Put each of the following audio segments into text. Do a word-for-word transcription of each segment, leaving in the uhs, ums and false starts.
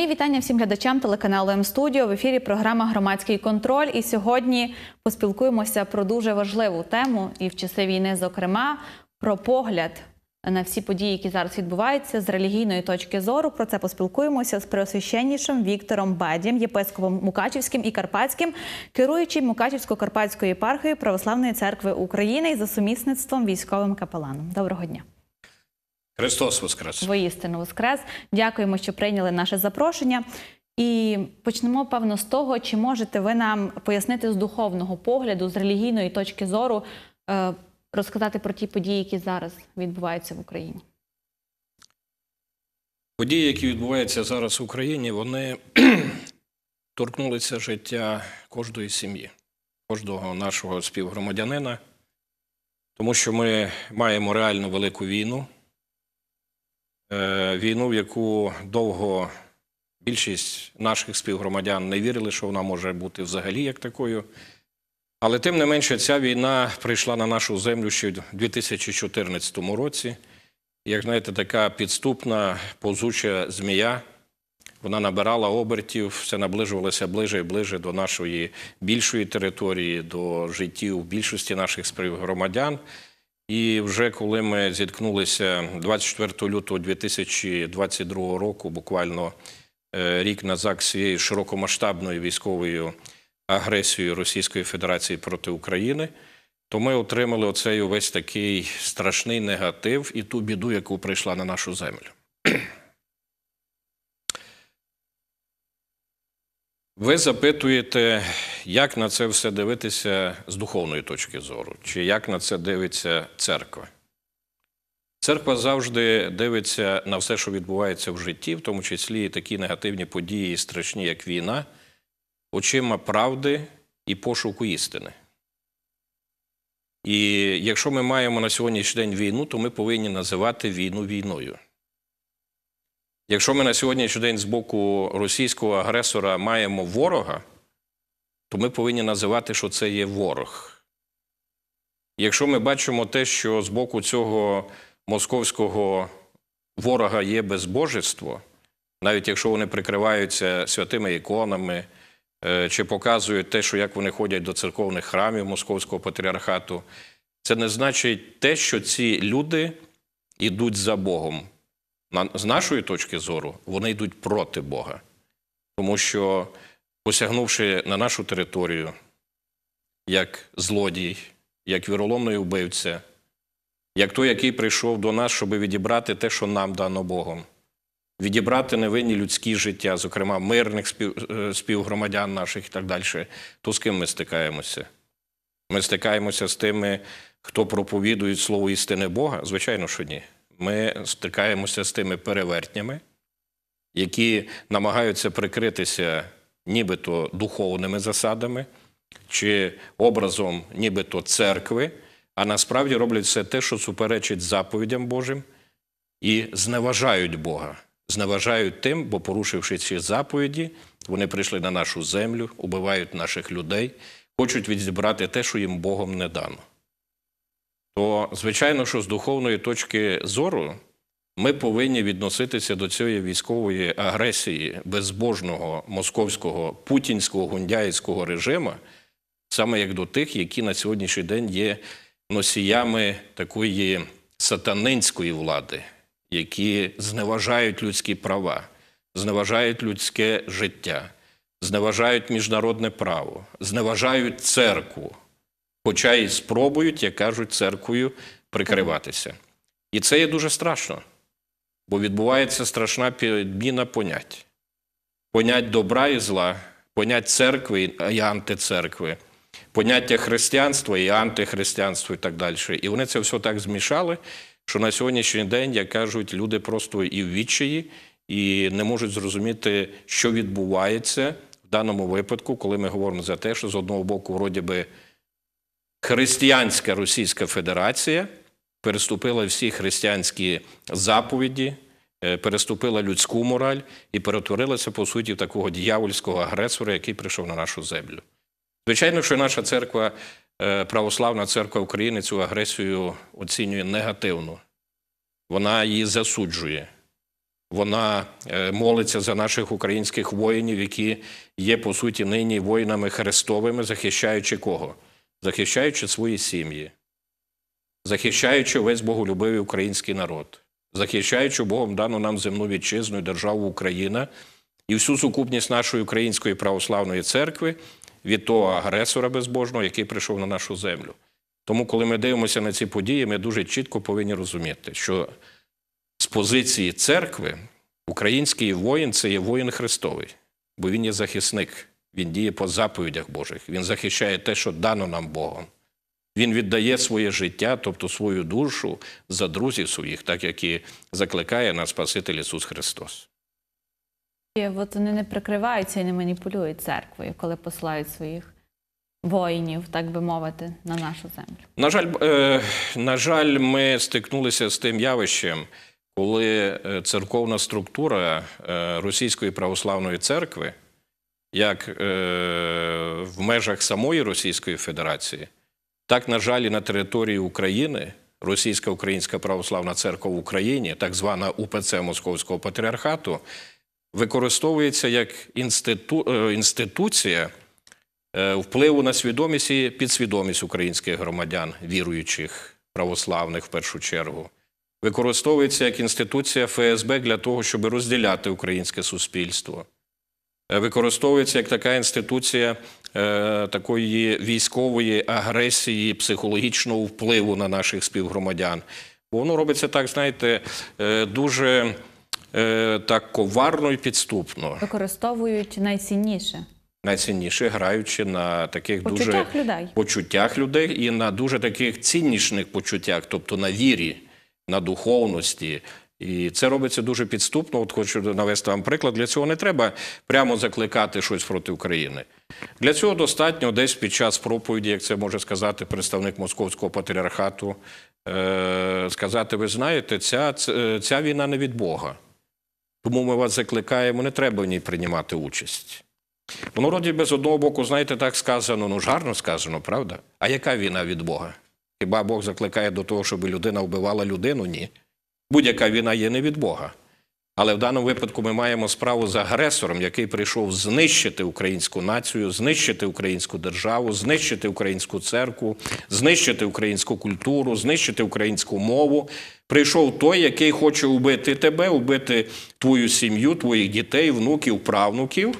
Мої вітання всім глядачам телеканалу М-студіо. В ефірі програма «Громадський контроль». І сьогодні поспілкуємося про дуже важливу тему, і в часи війни, зокрема, про погляд на всі події, які зараз відбуваються, з релігійної точки зору. Про це поспілкуємося з преосвященнішим Віктором Бадієм, єпископом Мукачівським і Карпатським, керуючим Мукачівсько-Карпатською єпархією Православної церкви України і за сумісництвом військовим капеланом. Доброго дня. Христос Воскрес! Воістину Воскрес! Дякуємо, що прийняли наше запрошення. І почнемо, певно, з того, чи можете ви нам пояснити з духовного погляду, з релігійної точки зору, розказати про ті події, які зараз відбуваються в Україні? Події, які відбуваються зараз в Україні, вони торкнулися життя кожної сім'ї, кожного нашого співгромадянина, тому що ми маємо реально велику війну, війну, в яку довго більшість наших співгромадян не вірили, що вона може бути взагалі як такою. Але тим не менше ця війна прийшла на нашу землю ще в дві тисячі чотирнадцятому році. Як знаєте, така підступна, повзуча змія, вона набирала обертів, все наближувалося ближе і ближе до нашої більшої території, до життів більшості наших співгромадян. І вже коли ми зіткнулися двадцять четвертого лютого дві тисячі двадцять другого року, буквально рік назад, з цією широкомасштабною військовою агресією Російської Федерації проти України, то ми отримали оцей увесь такий страшний негатив і ту біду, яку прийшла на нашу землю. Ви запитуєте, як на це все дивитися з духовної точки зору, чи як на це дивиться церква. Церква завжди дивиться на все, що відбувається в житті, в тому числі і такі негативні події, страшні, як війна, очима правди і пошуку істини. І якщо ми маємо на сьогоднішній день війну, то ми повинні називати війну війною. Якщо ми на сьогоднішній день з боку російського агресора маємо ворога, то ми повинні називати, що це є ворог. Якщо ми бачимо те, що з боку цього московського ворога є безбожество, навіть якщо вони прикриваються святими іконами, чи показують те, що як вони ходять до церковних храмів Московського патріархату, це не значить те, що ці люди йдуть за Богом. З нашої точки зору, вони йдуть проти Бога. Тому що, посягнувши на нашу територію, як злодій, як віроломний вбивця, як той, який прийшов до нас, щоб відібрати те, що нам дано Богом, відібрати невинні людські життя, зокрема мирних спів... співгромадян наших і так далі, то з ким ми стикаємося? Ми стикаємося з тими, хто проповідує слово істини Бога? Звичайно, що ні. Ми стикаємося з тими перевертнями, які намагаються прикритися нібито духовними засадами чи образом нібито церкви, а насправді роблять все те, що суперечить заповідям Божим, і зневажають Бога. Зневажають тим, бо порушивши ці заповіді, вони прийшли на нашу землю, убивають наших людей, хочуть відібрати те, що їм Богом не дано. То, звичайно, що з духовної точки зору ми повинні відноситися до цієї військової агресії безбожного московського путінського гундяїцького режиму, саме як до тих, які на сьогоднішній день є носіями такої сатанинської влади, які зневажають людські права, зневажають людське життя, зневажають міжнародне право, зневажають церкву, хоча і спробують, як кажуть, церквою прикриватися. І це є дуже страшно, бо відбувається страшна підміна понять. Понять добра і зла, понять церкви і антицеркви, поняття християнства і антихристиянства і так далі. І вони це все так змішали, що на сьогоднішній день, як кажуть, люди просто і в відчаї, і не можуть зрозуміти, що відбувається в даному випадку, коли ми говоримо за те, що з одного боку, вроді би, християнська Російська Федерація переступила всі християнські заповіді, переступила людську мораль і перетворилася, по суті, в такого дьявольського агресора, який прийшов на нашу землю. Звичайно, що наша церква, Православна церква України, цю агресію оцінює негативно. Вона її засуджує. Вона молиться за наших українських воїнів, які є, по суті, нині воїнами хрестовими, захищаючи кого? Захищаючи свої сім'ї, захищаючи весь боголюбивий український народ, захищаючи Богом дану нам земну вітчизну і державу Україна і всю сукупність нашої Української православної церкви від того агресора безбожного, який прийшов на нашу землю. Тому, коли ми дивимося на ці події, ми дуже чітко повинні розуміти, що з позиції церкви український воїн – це є воїн Христовий, бо він є захисник, він діє по заповідях Божих, він захищає те, що дано нам Богом. Він віддає своє життя, тобто свою душу за друзів своїх, так як і закликає нас Спаситель Ісус Христос. І от вони не прикриваються і не маніпулюють церквою, коли посилають своїх воїнів, так би мовити, на нашу землю. На жаль, е, на жаль, ми стикнулися з тим явищем, коли церковна структура Російської православної церкви, як е, в межах самої Російської Федерації, так, на жаль, і на території України, Російська Українська Православна Церква в Україні, так звана УПЦ Московського Патріархату, використовується як інститу... інституція впливу на свідомість і підсвідомість українських громадян, віруючих, православних в першу чергу. Використовується як інституція еф ес бе для того, щоб розділяти українське суспільство. Використовується як така інституція е, такої військової агресії, психологічного впливу на наших співгромадян. Бо воно робиться так, знаєте, е, дуже е, так коварно і підступно. Використовують найцінніше. Найцінніше, граючи на таких почуттях дуже людей. почуттях людей і на дуже таких ціннішних почуттях, тобто на вірі, на духовності. І це робиться дуже підступно. От хочу навести вам приклад. Для цього не треба прямо закликати щось проти України. Для цього достатньо десь під час проповіді, як це може сказати представник Московського патріархату, е- сказати, ви знаєте, ця, ця війна не від Бога. Тому ми вас закликаємо, не треба в ній приймати участь. Воно, вроді, без одного боку, знаєте, так сказано, ну, жарно сказано, правда? А яка війна від Бога? Хіба Бог закликає до того, щоб людина вбивала людину? Ні. Будь-яка війна є не від Бога. Але в даному випадку ми маємо справу з агресором, який прийшов знищити українську націю, знищити українську державу, знищити українську церкву, знищити українську культуру, знищити українську мову. Прийшов той, який хоче вбити тебе, вбити твою сім'ю, твоїх дітей, внуків, правнуків.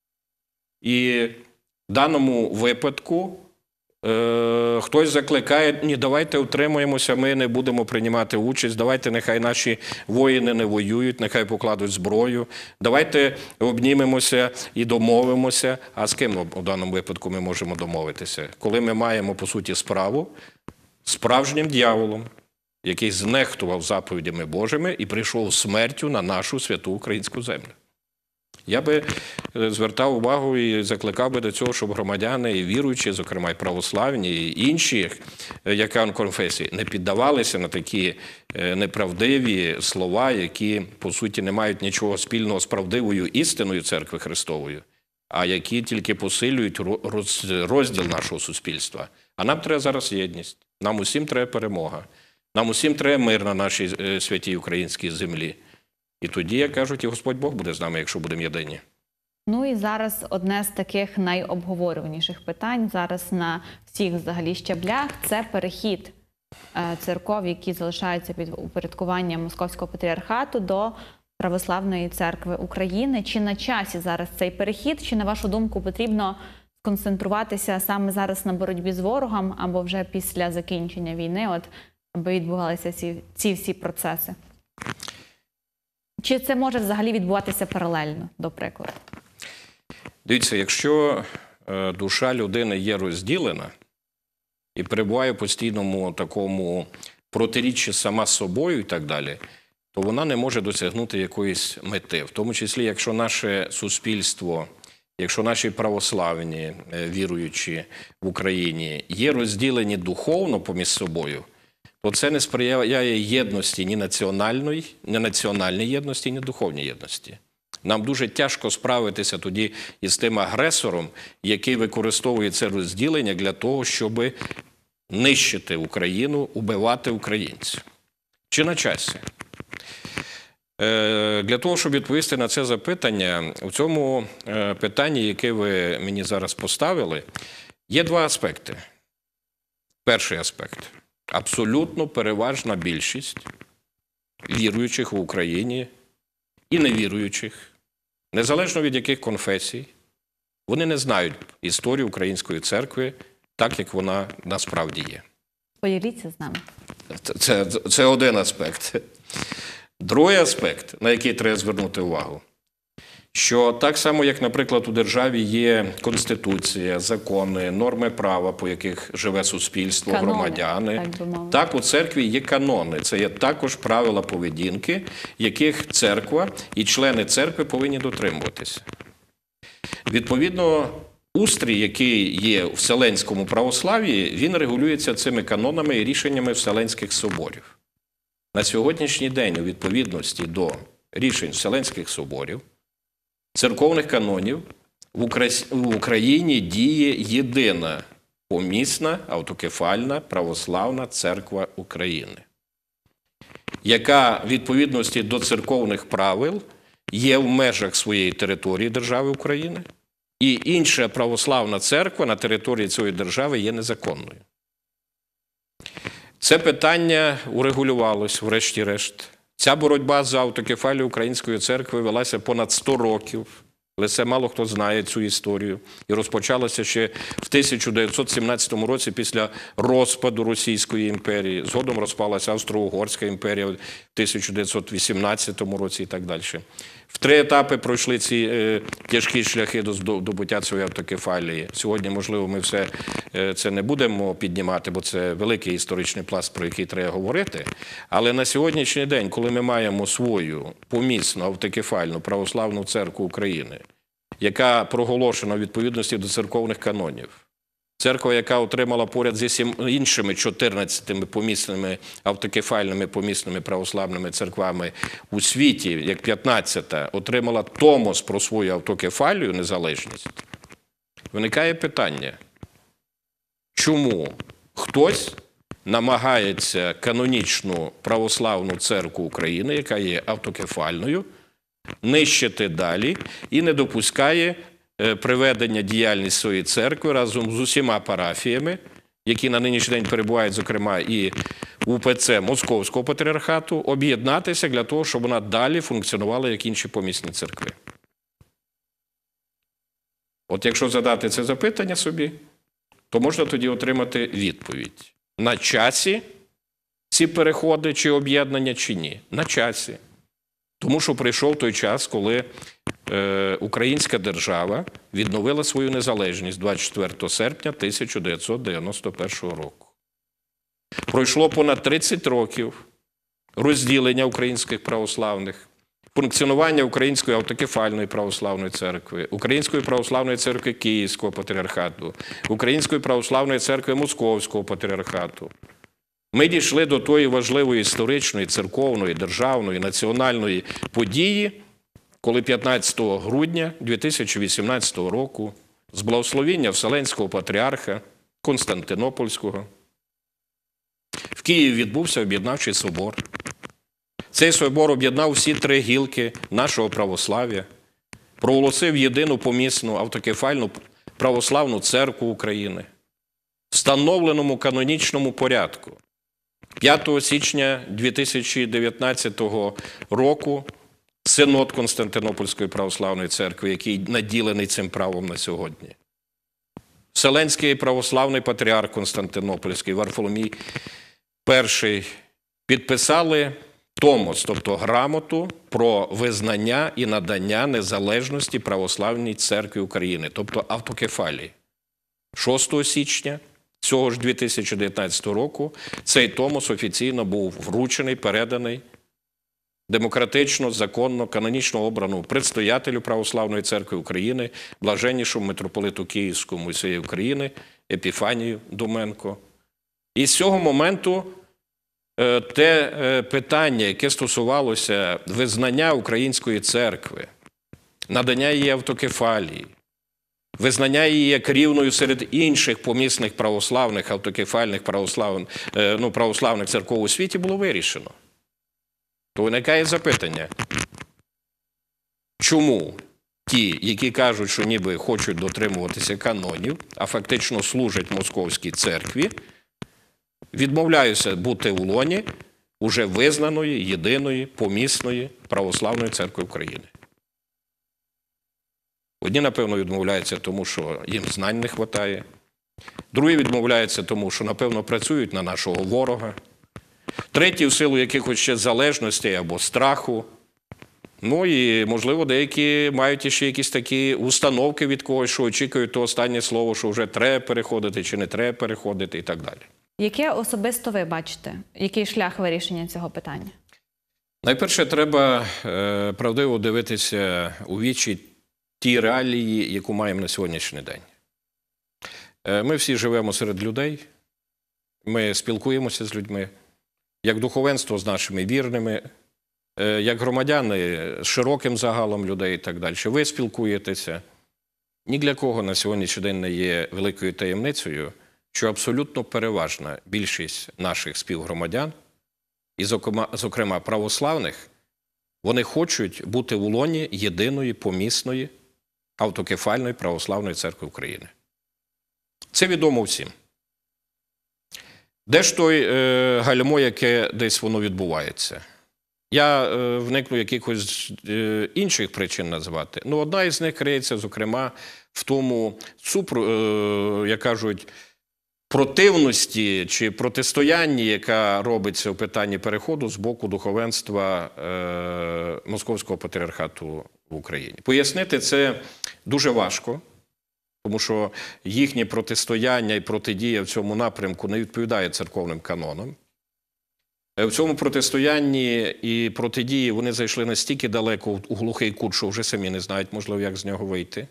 І в даному випадку е, хтось закликає, ні, давайте утримуємося, ми не будемо приймати участь, давайте нехай наші воїни не воюють, нехай покладуть зброю, давайте обнімемося і домовимося. А з ким в даному випадку ми можемо домовитися? Коли ми маємо, по суті, справу з справжнім дьяволом, який знехтував заповідями Божими і прийшов смертю на нашу святу українську землю. Я би звертав увагу і закликав би до цього, щоб громадяни і віруючі, зокрема і православні, і інші, яка конфесії, не піддавалися на такі неправдиві слова, які, по суті, не мають нічого спільного з правдивою істиною Церкви Христової, а які тільки посилюють розділ нашого суспільства. А нам треба зараз єдність, нам усім треба перемога, нам усім треба мир на нашій святій українській землі. І тоді, як кажуть, і Господь Бог буде з нами, якщо будемо єдині. Ну і зараз одне з таких найобговорюваніших питань зараз на всіх взагалі щаблях – це перехід церков, які залишаються під упорядкуванням Московського патріархату, до Православної церкви України. Чи на часі зараз цей перехід, чи, на вашу думку, потрібно сконцентруватися саме зараз на боротьбі з ворогом, або вже після закінчення війни, от, аби відбувалися ці, ці всі процеси? Чи це може взагалі відбуватися паралельно, до прикладу? Дивіться, якщо е, душа людини є розділена і перебуває в постійному такому протиріччі сама з собою і так далі, то вона не може досягнути якоїсь мети. В тому числі, якщо наше суспільство, якщо наші православні е, віруючі в Україні є розділені духовно поміж собою, то це не сприяє єдності ні національної, ні національній єдності, ні духовній єдності. Нам дуже тяжко справитися тоді із тим агресором, який використовує це розділення для того, щоб нищити Україну, убивати українців. Чи на часі? Е, Для того, щоб відповісти на це запитання, у цьому е, питанні, яке ви мені зараз поставили, є два аспекти. Перший аспект. Абсолютно переважна більшість віруючих в Україні і невіруючих, незалежно від яких конфесій, вони не знають історію Української церкви так, як вона насправді є. Поділіться з нами. Це, це один аспект. Другий аспект, на який треба звернути увагу, що так само, як, наприклад, у державі є Конституція, закони, норми права, по яких живе суспільство, Канони, громадяни, так би мовити. так у церкві є канони. Це є також правила поведінки, яких церква і члени церкви повинні дотримуватися. Відповідно, устрій, який є в Вселенському православ'ї, він регулюється цими канонами і рішеннями Вселенських соборів. На сьогоднішній день, у відповідності до рішень Вселенських соборів, церковних канонів, в Україні діє єдина помісна автокефальна православна церква України, яка в відповідності до церковних правил є в межах своєї території держави України, і інша православна церква на території цієї держави є незаконною. Це питання урегулювалось, врешті-решт. Ця боротьба за автокефалію Української церкви велася понад сто років, але це мало хто знає цю історію. І розпочалося ще в тисяча дев'ятсот сімнадцятому році після розпаду Російської імперії. Згодом розпалася Австро-Угорська імперія в тисяча дев'ятсот вісімнадцятому році і так далі. В три етапи пройшли ці е, тяжкі шляхи до здобуття цієї автокефалії. Сьогодні, можливо, ми все е, це не будемо піднімати, бо це великий історичний пласт, про який треба говорити. Але на сьогоднішній день, коли ми маємо свою помісну автокефальну православну церкву України, яка проголошена у відповідності до церковних канонів, церква, яка отримала поряд зі всім іншими чотирнадцятими помісними автокефальними помісними православними церквами у світі, як п'ятнадцята, отримала томос про свою автокефалію, незалежність, виникає питання, чому хтось намагається канонічну православну церкву України, яка є автокефальною, нищити далі і не допускає приведення діяльності своєї церкви разом з усіма парафіями, які на нинішній день перебувають, зокрема, і у УПЦ Московського патріархату, об'єднатися для того, щоб вона далі функціонувала, як інші помісні церкви. От якщо задати це запитання собі, то можна тоді отримати відповідь. На часі ці переходи чи об'єднання, чи ні? На часі. Тому що прийшов той час, коли е, українська держава відновила свою незалежність двадцять четвертого серпня тисяча дев'ятсот дев'яносто першого року. Пройшло понад тридцять років розділення українських православних, функціонування Української автокефальної православної церкви, Української православної церкви Київського патріархату, Української православної церкви Московського патріархату. Ми дійшли до тої важливої історичної, церковної, державної, національної події, коли п'ятнадцятого грудня дві тисячі вісімнадцятого року з благословіння Вселенського патріарха Константинопольського в Києві відбувся об'єднавчий собор. Цей собор об'єднав всі три гілки нашого православ'я, проголосив єдину помісну автокефальну православну церкву України в встановленому канонічному порядку. п'ятого січня дві тисячі дев'ятнадцятого року Синод Константинопольської православної церкви, який наділений цим правом на сьогодні. Вселенський православний патріарх Константинопольський Варфоломій І підписали томос, тобто грамоту про визнання і надання незалежності православній церкві України, тобто автокефалії. шостого січня цього ж дві тисячі дев'ятнадцятого року цей томос офіційно був вручений, переданий демократично, законно, канонічно обраному предстоятелю Православної церкви України, блаженнішому митрополиту Київському і всієї України Епіфанію Доменко. І з цього моменту те питання, яке стосувалося визнання Української церкви, надання її автокефалії, визнання її як рівною серед інших помісних православних, автокефальних православних, ну, православних церков у світі було вирішено. То виникає запитання, чому ті, які кажуть, що ніби хочуть дотримуватися канонів, а фактично служать московській церкві, відмовляються бути в лоні уже визнаної, єдиної, помісної православної церкви України. Одні, напевно, відмовляються тому, що їм знань не вистачає. Другі відмовляються тому, що, напевно, працюють на нашого ворога. Треті, в силу якихось ще залежностей або страху. Ну і, можливо, деякі мають ще якісь такі установки від когось, що очікують то останнє слово, що вже треба переходити чи не треба переходити і так далі. Яке особисто ви бачите? Який шлях вирішення цього питання? Найперше, треба е, правдиво дивитися у вічі ті реалії, яку маємо на сьогоднішній день. Е, ми всі живемо серед людей, ми спілкуємося з людьми, як духовенство з нашими вірними, е, як громадяни з широким загалом людей і так далі. Ви спілкуєтеся. Ні для кого на сьогоднішній день не є великою таємницею, що абсолютно переважна більшість наших співгромадян, і зокрема, зокрема православних, вони хочуть бути в лоні єдиної, помісної, автокефальної православної церкви України. Це відомо всім. Де ж той е, гальмо, яке десь воно відбувається? Я е, вникну якихось е, інших причин назвати. Ну, одна із них криється, зокрема, в тому, супру, е, як кажуть, противності чи протистоянні, яка робиться в питанні переходу з боку духовенства е, Московського патріархату в Україні. Пояснити це дуже важко, тому що їхнє протистояння і протидія в цьому напрямку не відповідає церковним канонам. В цьому протистоянні і протидії вони зайшли настільки далеко у глухий кут, що вже самі не знають, можливо, як з нього вийти.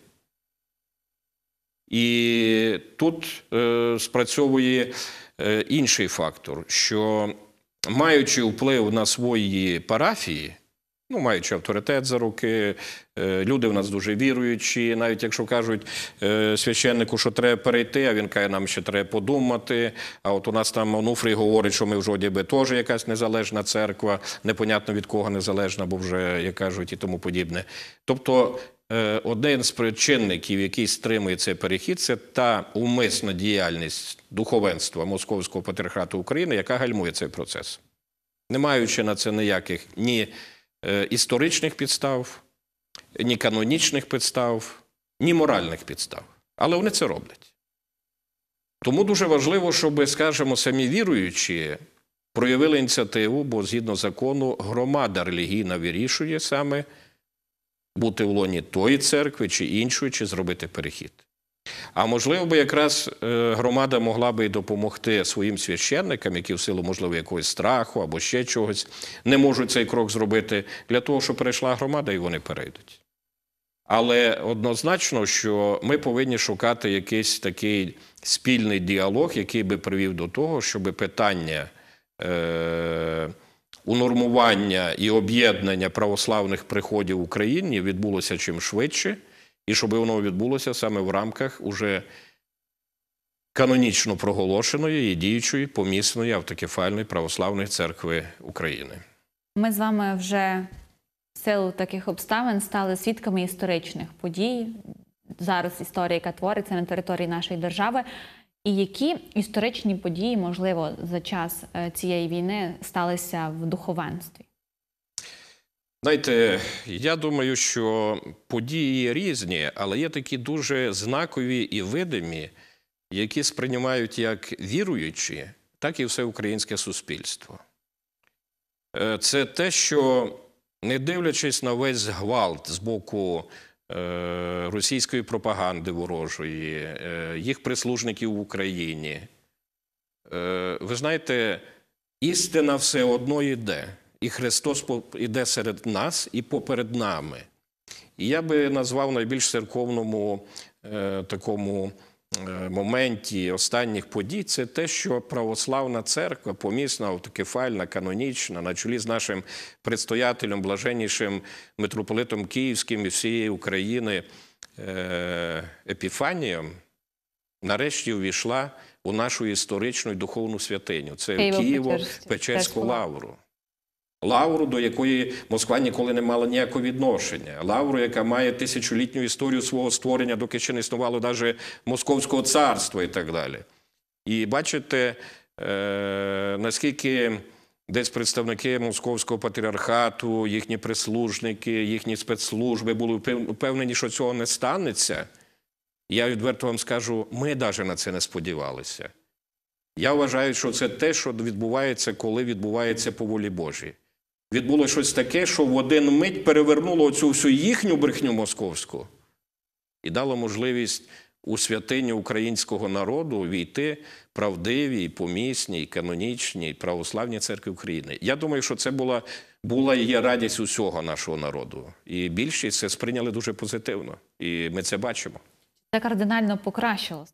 І тут е, спрацьовує е, інший фактор, що маючи вплив на свої парафії, ну, маючи авторитет за руки, е, люди в нас дуже віруючі, навіть якщо кажуть е, священнику, що треба перейти, а він каже, нам ще треба подумати, а от у нас там Онуфрій говорить, що ми в жоді би теж якась незалежна церква, непонятно від кого незалежна, бо вже, як кажуть, і тому подібне. Тобто, один з причинників, який стримує цей перехід, це та умисна діяльність духовенства Московського патріархату України, яка гальмує цей процес. Не маючи на це ніяких ні історичних підстав, ні канонічних підстав, ні моральних підстав. Але вони це роблять. Тому дуже важливо, щоб, скажімо, самі віруючі проявили ініціативу, бо згідно закону громада релігійна вирішує саме бути в лоні тої церкви чи іншої, чи зробити перехід. А можливо би якраз громада могла би і допомогти своїм священникам, які в силу, можливо, якогось страху або ще чогось, не можуть цей крок зробити, для того, щоб перейшла громада і вони перейдуть. Але однозначно, що ми повинні шукати якийсь такий спільний діалог, який би привів до того, щоб питання е- унормування і об'єднання православних приходів в Україні відбулося чим швидше, і щоб воно відбулося саме в рамках уже канонічно проголошеної і діючої помісної автокефальної православної церкви України. Ми з вами вже в силу таких обставин стали свідками історичних подій. Зараз історія, яка твориться на території нашої держави. І які історичні події, можливо, за час цієї війни сталися в духовенстві? Знаєте, я думаю, що події різні, але є такі дуже знакові і видимі, які сприймають як віруючі, так і все українське суспільство. Це те, що, не дивлячись на весь гвалт з боку російської пропаганди ворожої, їх прислужників в Україні. Ви знаєте, істина все одно йде. І Христос йде серед нас і поперед нами. І я би назвав найбільш церковному е, такому е, моменті останніх подій, це те, що православна церква, помісна, автокефальна, канонічна, на чолі з нашим предстоятелем, блаженнішим митрополитом Київським і всієї України е, Епіфанієм, нарешті увійшла у нашу історичну і духовну святиню. Це Києво-Печерську лавру. Лавру, до якої Москва ніколи не мала ніякого відношення. Лавру, яка має тисячолітню історію свого створення, доки ще не існувало навіть Московського царства і так далі. І бачите, е, наскільки десь представники Московського патріархату, їхні прислужники, їхні спецслужби були впевнені, що цього не станеться. Я відверто вам скажу, ми навіть на це не сподівалися. Я вважаю, що це те, що відбувається, коли відбувається по волі Божій. Відбулося щось таке, що в один мить перевернуло оцю всю їхню брехню московську і дало можливість у святиню українського народу війти правдивій, помісній, канонічній, православній церкві України. Я думаю, що це була, була і є радість усього нашого народу. І більшість це сприйняли дуже позитивно. І ми це бачимо. Це кардинально покращилось.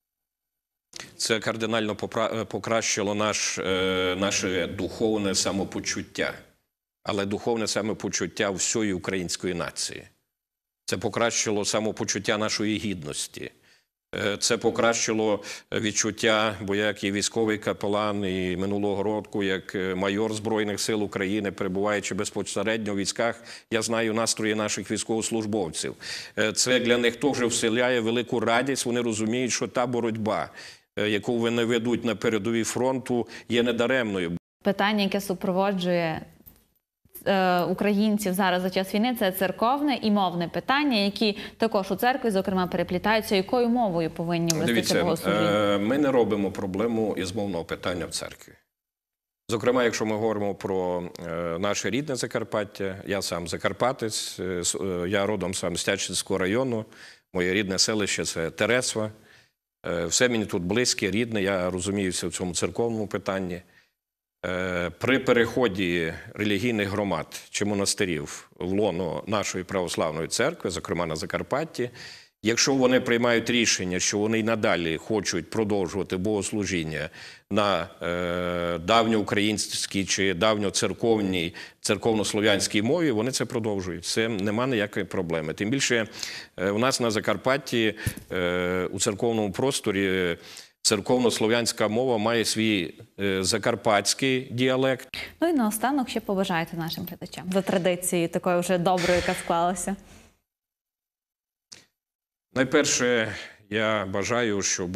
Це кардинально покращило наш, е, наше духовне самопочуття. Але духовне самопочуття всієї української нації. Це покращило самопочуття нашої гідності. Е, це покращило відчуття, бо як і військовий капелан, і минулого року, як майор Збройних сил України, перебуваючи безпосередньо в військах, я знаю настрої наших військовослужбовців. Е, це для них теж вселяє велику радість, вони розуміють, що та боротьба, яку вони ведуть на передовій фронту, є недаремною. Питання, яке супроводжує е, українців зараз за час війни, це церковне і мовне питання, які також у церкві, зокрема, переплітаються. Якою мовою повинні вестися богослужіння? Е, ми не робимо проблему із мовного питання в церкві. Зокрема, якщо ми говоримо про е, наше рідне Закарпаття, я сам закарпатець, е, я родом сам з Тячинського району, моє рідне селище – це Тересва. Все мені тут близьке, рідне, я розуміюся в цьому церковному питанні. При переході релігійних громад чи монастирів в лоно нашої православної церкви, зокрема на Закарпатті, якщо вони приймають рішення, що вони й надалі хочуть продовжувати богослужіння на е, давньоукраїнській чи давньоцерковній, церковнослов'янській мові, вони це продовжують. Це нема ніякої проблеми. Тим більше е, у нас на Закарпатті е, у церковному просторі церковнослов'янська мова має свій е, закарпатський діалект. Ну і наостанок ще побажайте нашим глядачам за традицією такою вже доброю, яка склалася. Найперше, я бажаю, щоб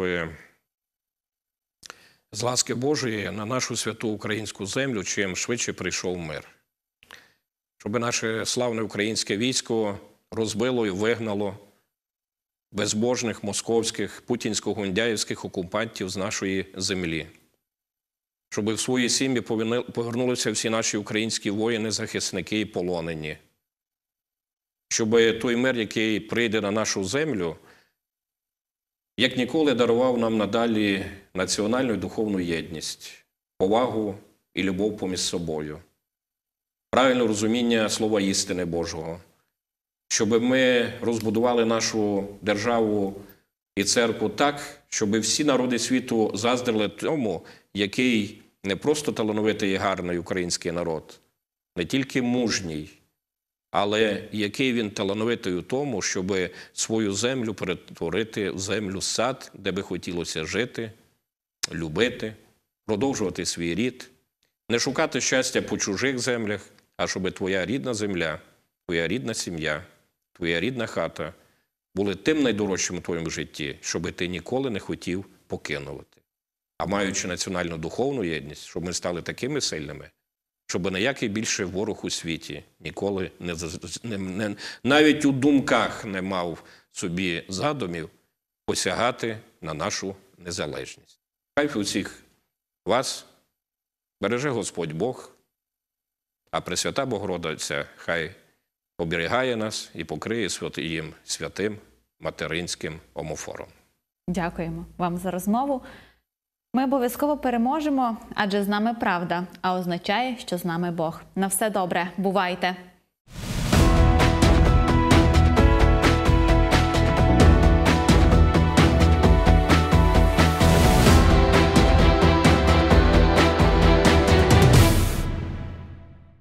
з ласки Божої на нашу святу українську землю чим швидше прийшов мир. Щоб наше славне українське військо розбило і вигнало безбожних московських, путінсько-гундяївських окупантів з нашої землі. Щоб в свої сім'ї повернулися всі наші українські воїни-захисники і полонені. Щоб той мир, який прийде на нашу землю, як ніколи дарував нам надалі національну і духовну єдність, повагу і любов поміж собою, правильне розуміння слова істини Божого, щоб ми розбудували нашу державу і церкву так, щоб всі народи світу заздрили тому, який не просто талановитий і гарний український народ, не тільки мужній, але який він талановитий у тому, щоб свою землю перетворити в землю сад, де би хотілося жити, любити, продовжувати свій рід, не шукати щастя по чужих землях, а щоб твоя рідна земля, твоя рідна сім'я, твоя рідна хата були тим найдорожчим у твоєму житті, щоб ти ніколи не хотів покинувати. А маючи національну духовну єдність, щоб ми стали такими сильними, щоб ніякий більше ворог у світі ніколи, не, не, не, навіть у думках не мав собі задумів посягати на нашу незалежність. Хай усіх вас береже Господь Бог, а Пресвята Богородиця хай оберігає нас і покриє своїм святим материнським омофором. Дякуємо вам за розмову. Ми обов'язково переможемо, адже з нами правда, а означає, що з нами Бог. На все добре. Бувайте!